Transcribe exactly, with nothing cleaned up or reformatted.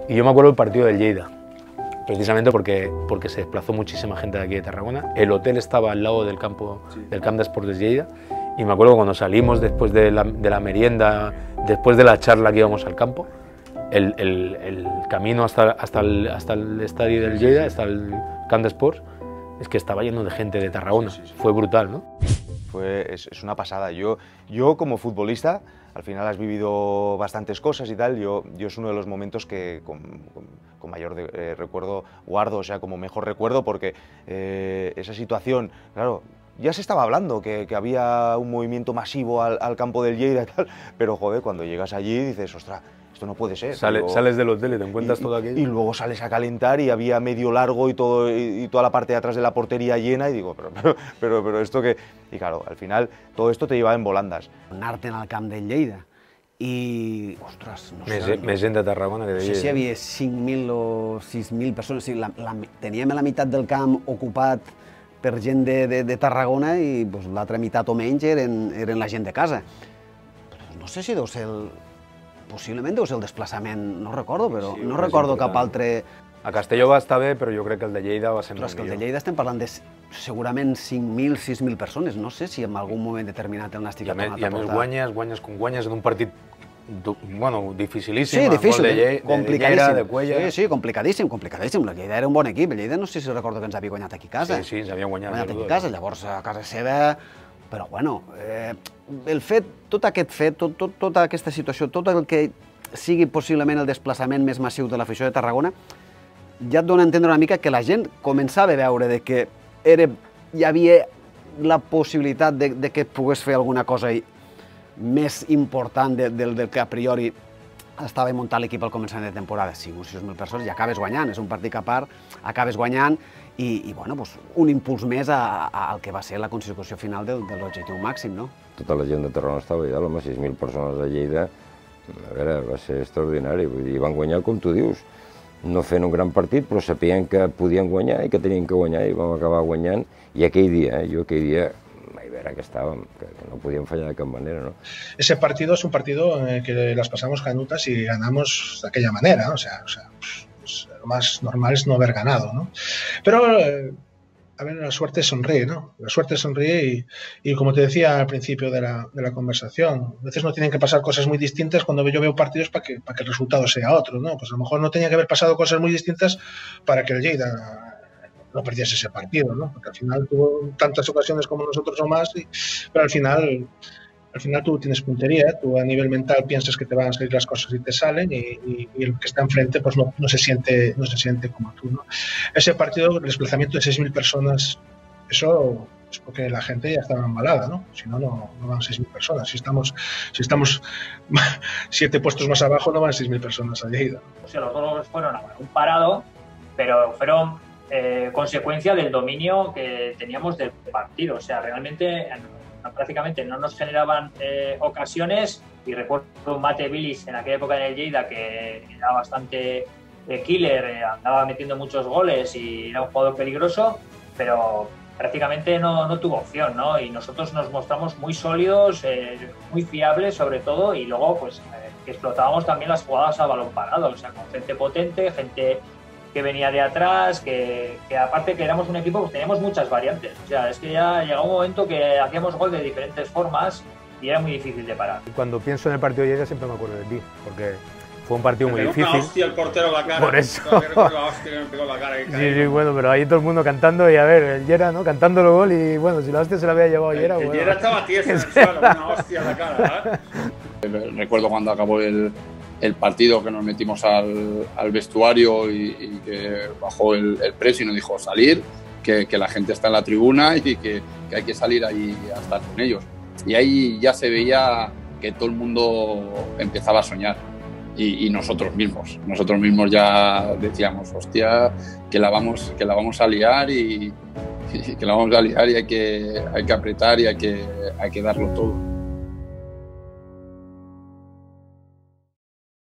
Y yo me acuerdo del partido del Lleida, precisamente porque, porque se desplazó muchísima gente de aquí de Tarragona. El hotel estaba al lado del campo sí. del Camp d'Esports de Lleida, y me acuerdo cuando salimos después de la, de la merienda, después de la charla que íbamos al campo, el, el, el camino hasta, hasta, el, hasta el estadio del Lleida, hasta el Camp d'Esports, es que estaba lleno de gente de Tarragona. Sí, sí, sí. Fue brutal, ¿no? Fue, es, es una pasada. Yo, yo como futbolista, al final has vivido bastantes cosas y tal, yo, yo es uno de los momentos que con, con, con mayor de, eh, recuerdo guardo, o sea, como mejor recuerdo, porque eh, esa situación, claro, ya se estaba hablando que, que había un movimiento masivo al, al campo del Lleida y tal, pero joder, cuando llegas allí dices, ostras, esto no puede ser. Sale, luego, sales del hotel y te encuentras y, todo aquello. Y luego sales a calentar y había medio largo y, todo, y, y toda la parte de atrás de la portería llena y digo, pero, pero, pero, pero esto que... Y claro, al final todo esto te lleva en volandas. Anar-te'n al camp del Lleida i, ostres, no més, sé... Més gent de Tarragona que de Lleida. No sé si hi havia cinc mil o sis mil persones, o sigui, la, la, teníem la meitat del camp ocupat per gent de, de, de Tarragona i pues, l'altra meitat o menys eren, eren la gent de casa. Però no sé si deu ser el... Possiblement deu ser el desplaçament, no recordo, però sí, no recordo cap altre... A Castelló va estar bé, però jo crec que el de Lleida va ser molt millor. Però és que el de Lleida estem parlant de segurament cinc mil, sis mil persones. No sé si en algun moment determinat el Nàstic ha tornat a portar... I a més guanyes, guanyes com guanyes en un partit, bueno, dificilíssim. Sí, difícil, de complicadíssim. De Cuella. Sí, sí, complicadíssim, complicadíssim. La Lleida era un bon equip. El Lleida no sé si recordo que ens havia guanyat aquí a casa. Sí, sí, ens havia guanyat. Guanyat aquí a casa, llavors a casa seva... Però bueno, eh, el fet, tot aquest fet, tot, tot, tota aquesta situació, tot el que sigui possiblement el desplaçament més massiu de l'afició de Tarragona, ja et dona a entendre una mica que la gent començava a veure de que era, hi havia la possibilitat de, de que pogués fer alguna cosa més important de, de, del que a priori estava muntant l'equip al començament de temporada. cinc o sis mil persones i acabes guanyant, és un partit que a part acabes guanyant i, i bueno, doncs, un impuls més a, a, al que va ser la consecució final del, de l'objectiu màxim, no? Tota la gent de Tarragona estava allà, home, sis mil persones a Lleida, a veure, va ser extraordinari, vull dir, van guanyar com tu dius, no fent un gran partit, però sapien que podien guanyar i que tenien que guanyar i vam acabar guanyant, i aquell dia, eh, jo aquell dia, vaig veure que estàvem, que, que no podíem fallar de cap manera, ¿no? Ese partido es un partido en el que las pasamos canutas y ganamos de aquella manera, ¿no? O sea, o sea pues, lo más normal es no haber ganado, ¿no? Pero... Eh, a ver, la suerte sonríe, ¿no? La suerte sonríe y, y como te decía al principio de la, de la conversación, a veces no tienen que pasar cosas muy distintas cuando yo veo partidos para que, para que el resultado sea otro, ¿no? Pues a lo mejor no tenía que haber pasado cosas muy distintas para que el Lleida no perdiese ese partido, ¿no? Porque al final tuvo tantas ocasiones como nosotros o más, y, pero al final... Al final tú tienes puntería, tú a nivel mental piensas que te van a salir las cosas y te salen y, y, y el que está enfrente pues no, no, se siente, no se siente como tú, ¿no? Ese partido, el desplazamiento de seis mil personas, eso es porque la gente ya estaba embalada, ¿no? Si no, no, no van seis mil personas. Si estamos, si estamos siete puestos más abajo, no van seis mil personas a Lleida. O sea, los dos fueron un parado, pero fueron eh, consecuencia del dominio que teníamos del partido. O sea, realmente... prácticamente no nos generaban eh, ocasiones y recuerdo un Mate Billis en aquella época en el Lleida que era bastante eh, killer, eh, andaba metiendo muchos goles y era un jugador peligroso, pero prácticamente no, no tuvo opción, ¿no? Y nosotros nos mostramos muy sólidos, eh, muy fiables sobre todo, y luego pues eh, explotábamos también las jugadas a balón parado, o sea, con gente potente, gente que venía de atrás, que, que aparte que éramos un equipo, pues teníamos muchas variantes. O sea, es que ya llegaba un momento que hacíamos gol de diferentes formas y era muy difícil de parar. Cuando pienso en el partido de Lleida siempre me acuerdo de ti, porque fue un partido muy difícil. Una hostia el portero en la cara. Por eso. La hostia que me pegó la cara. Sí, sí, bueno, pero ahí todo el mundo cantando y a ver, el Lleida, ¿no? Cantando el gol y bueno, si la hostia se la había llevado Lleida, el, bueno. El Lleida estaba tieso en el suelo, una hostia en la cara, ¿eh? Recuerdo cuando acabó el... el partido que nos metimos al, al vestuario y, y que bajó el, el precio y nos dijo salir, que, que la gente está en la tribuna y que, que hay que salir ahí a estar con ellos. Y ahí ya se veía que todo el mundo empezaba a soñar y, y nosotros mismos. Nosotros mismos ya decíamos, hostia, que la vamos, que la vamos a liar y, y que la vamos a liar y hay que, hay que apretar y hay que, hay que darlo todo.